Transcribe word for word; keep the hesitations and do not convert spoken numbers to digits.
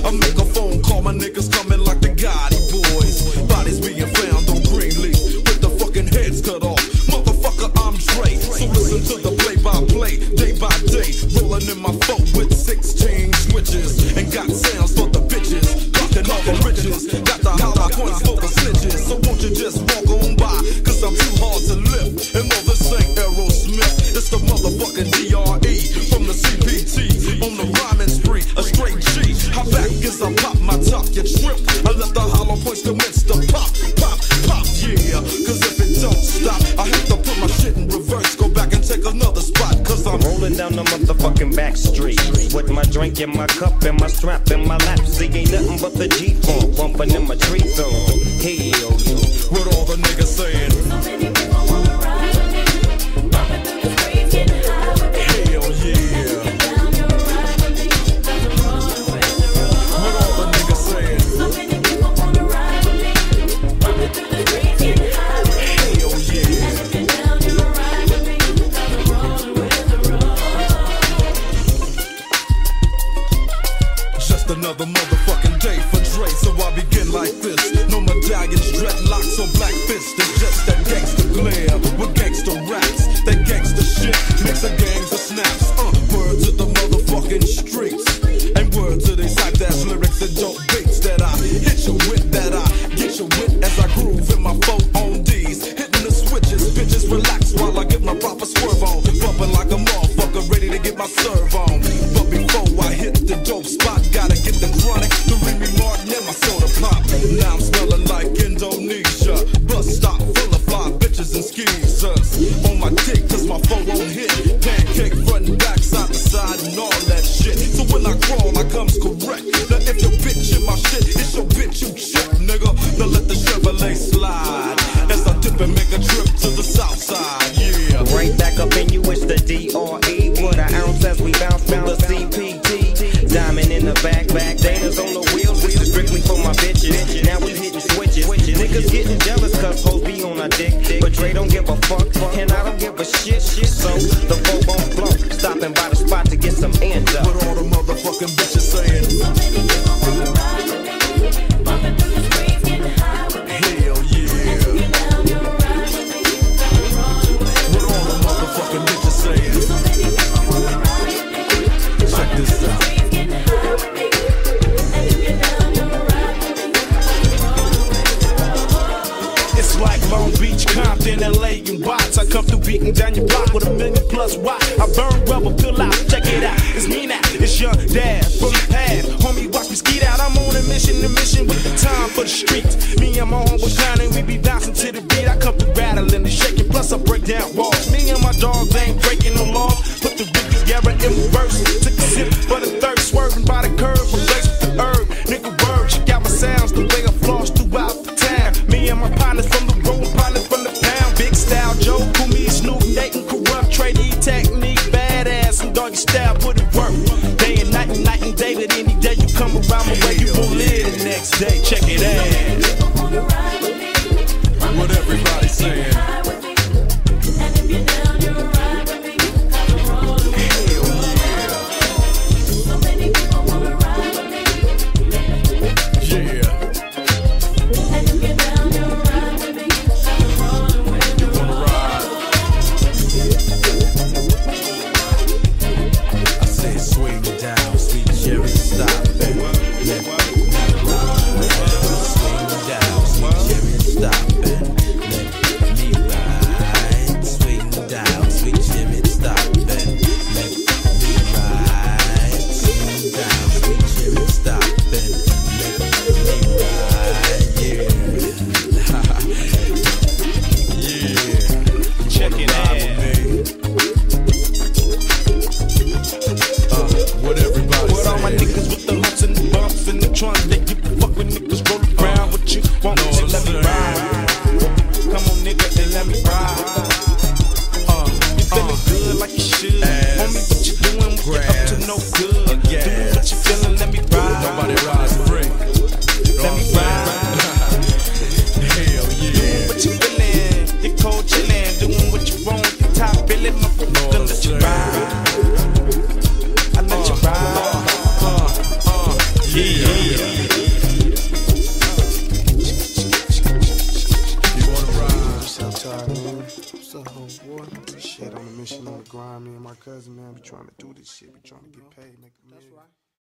I make a phone call, my niggas coming like the Gotti boys. Bodies being found on Greenleaf with the fucking heads cut off. Motherfucker, I'm Dre. So listen to the play-by-play, day by day. Rolling in my phone with sixteen switches and got sounds for the bitches. Clocking all the riches, got the hollow points for the snitches. So won't you just walk on by, cause I'm too hard to lift. And all this ain't Aerosmith, it's the motherfucking D R E from the C P T on the rhyming spree, a straight G. How back is I pop my top, get shrimp. I let the hollow points commence to pop, pop, pop, yeah. Cause if it don't stop, I have to put my shit in reverse, go back and take another spot. Cause I'm rolling down the motherfucking back street with my drink in my cup and my strap in my lap. See, ain't nothing but the G-funk bumping in my tree zone. Hell, what all the niggas saying? So many people wanna ride with me, bumping through the streets, getting high with me. Hell yeah. Get down, you're ride with me, cause I'm rolling with the road. What all the niggas saying? So many people wanna ride with me, bumping through the streets, getting high with me. Hell yeah. Get down, you're ride with me, cause I'm rolling with the road. Just another motherfucking day for Dre, so I begin like this. No medallions, dreadlocks, or black fists. It's just that gangster glare with gangster raps. That gangster shit makes a gangster snaps. Uh, words of the motherfucking streets, and words of these hype ass lyrics and dope beats that I hit you with, that I get you with as I groove in my phone on D's. Hitting the switches, bitches relax while I get my proper swerve on. Bumping like a motherfucker, ready to get my serve on. But before I hit the dope spot, gotta get the chronic, the Remy Martin and my soda pop. Now I'm smelling like Indonesia. Bus stop full of fly bitches and skeezers. On my dick, cause my phone won't hit. Pancake front and back, side to side, and all that shit. So when I crawl, I comes correct. Now if your bitch in my shit, it's your bitch you check, nigga. Now let the Chevrolet slide as I dip and make a trip to the south side, yeah. right back up in you, it's the D R E. What an ounce as we bounce through the C P T. Diamond in the back, back, Dana's on the wheels. This is strictly for my bitches. Now we hitting switches. Niggas getting jealous cause hoes be on our dick. But Dre don't give a fuck, and I don't give a shit. So the folk won't flow. Stopping by the spot to get some ends up. What all the motherfucking bitches saying? So many people wanna ride with me, bumping through the streets, getting high with me. Hell yeah. Get down, you're ride with me, cause I'm rolling with the What all the motherfucking bitches saying? So many people wanna ride with me, Check this out. streets, getting high with me. And if you're down, you're ride with me, cause I'm rolling with the road. It's like Long Beach, Compton, L A, and Watts. I come through beating down your block with a million plus watts. I burn rubber, pill out, check it out. It's me now, it's young dad from the past. Homie, watch me skeet out. I'm on a mission, a mission with the time for the streets. Me and my homeboy clowning, we be bouncing to the beat. I come through rattling and shaking, plus I break down walls. Me and my dogs ain't breaking no laws. Put the Ricky Guerra in reverse. Took a sip for the third, swerving by the curb, replaced with the herb. Nigga word, check out my sounds, the way I floss throughout the town. Me and my partners from the road, partners from the pound. Big style Joe, who me, Snoop, Nate, and corrupt. Tradie technique, badass, and doggy style, put it work. Day and night and night and day, but any day you come around my way, you gon' live the next day. Check it out. People wanna ride with me, What everybody saying? high with me. And if you're down, you're ride with me, cause I'm rolling with the road. So many people wanna ride with me. Yeah. And if you're down, you're ride with me, cause I'm rolling with the Wanna road. ride? I say swing down, sweet cherry, stop it. Yeah. You wanna ride? What's up, Ty, man? What's up, homeboy? Shit, on a mission on the grind. Me and my cousin, man, we trying to do this shit. We trying to get paid, make a million.